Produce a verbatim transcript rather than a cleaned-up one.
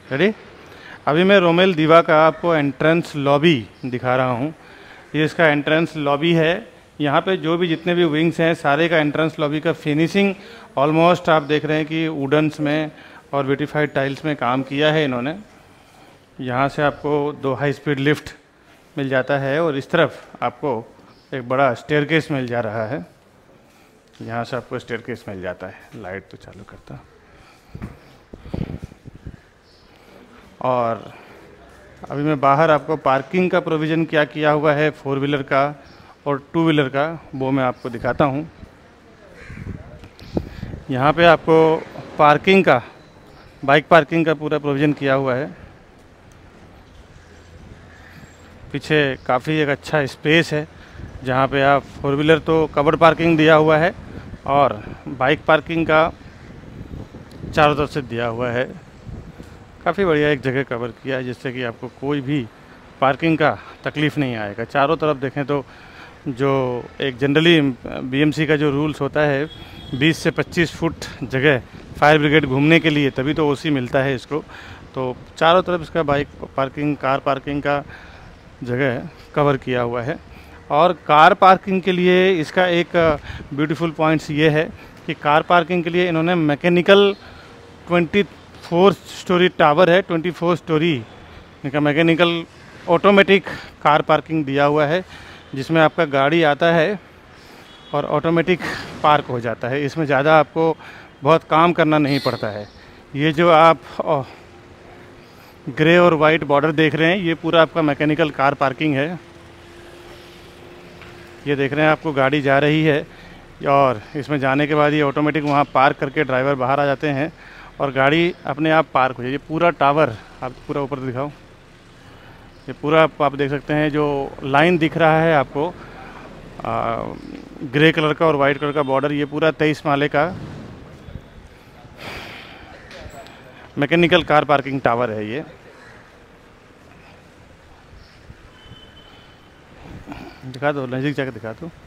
Ready. अभी मैं Rommel दीवा का आपको एंट्रेंस लॉबी दिखा रहा हूँ। ये इसका एंट्रेंस लॉबी है। यहाँ पे जो भी जितने भी विंग्स हैं सारे का एंट्रेंस लॉबी का फिनिशिंग ऑलमोस्ट आप देख रहे हैं कि वुडन्स में और ब्यूटीफाइड टाइल्स में काम किया है इन्होंने। यहाँ से आपको दो हाई स्पीड लिफ्ट मिल जाता है और इस तरफ आपको एक बड़ा स्टेयरकेस मिल जा रहा है। यहाँ से आपको स्टेयरकेस मिल जाता है। लाइट तो चालू करता। और अभी मैं बाहर आपको पार्किंग का प्रोविज़न क्या किया हुआ है फोर व्हीलर का और टू व्हीलर का, वो मैं आपको दिखाता हूँ। यहाँ पे आपको पार्किंग का, बाइक पार्किंग का पूरा प्रोविज़न किया हुआ है। पीछे काफ़ी एक अच्छा स्पेस है जहाँ पे आप फोर व्हीलर तो कवर्ड पार्किंग दिया हुआ है और बाइक पार्किंग का चारों तरफ से दिया हुआ है। काफ़ी बढ़िया एक जगह कवर किया है जिससे कि आपको कोई भी पार्किंग का तकलीफ़ नहीं आएगा। चारों तरफ देखें तो जो एक जनरली बीएमसी का जो रूल्स होता है बीस से पच्चीस फुट जगह फायर ब्रिगेड घूमने के लिए, तभी तो ओसी मिलता है इसको। तो चारों तरफ इसका बाइक पार्किंग, कार पार्किंग का जगह कवर किया हुआ है। और कार पार्किंग के लिए इसका एक ब्यूटीफुल पॉइंट्स ये है कि कार पार्किंग के लिए इन्होंने mechanical twenty four storey tower है, ट्वेंटी फोर स्टोरी इनका मैकेनिकल ऑटोमेटिक कार पार्किंग दिया हुआ है, जिसमें आपका गाड़ी आता है और ऑटोमेटिक पार्क हो जाता है। इसमें ज़्यादा आपको बहुत काम करना नहीं पड़ता है। ये जो आप ग्रे और वाइट बॉर्डर देख रहे हैं ये पूरा आपका मैकेनिकल कार पार्किंग है। ये देख रहे हैं आपको गाड़ी जा रही है और इसमें जाने के बाद ये ऑटोमेटिक वहाँ पार्क करके ड्राइवर बाहर आ जाते हैं और गाड़ी अपने आप पार्क हो जाए। ये पूरा टावर आप पूरा ऊपर दिखाओ, ये पूरा आप, आप देख सकते हैं जो लाइन दिख रहा है आपको आ, ग्रे कलर का और वाइट कलर का बॉर्डर, ये पूरा तेईस माले का मैकेनिकल कार पार्किंग टावर है। ये दिखा दो, नज़दीक जाकर दिखा दो।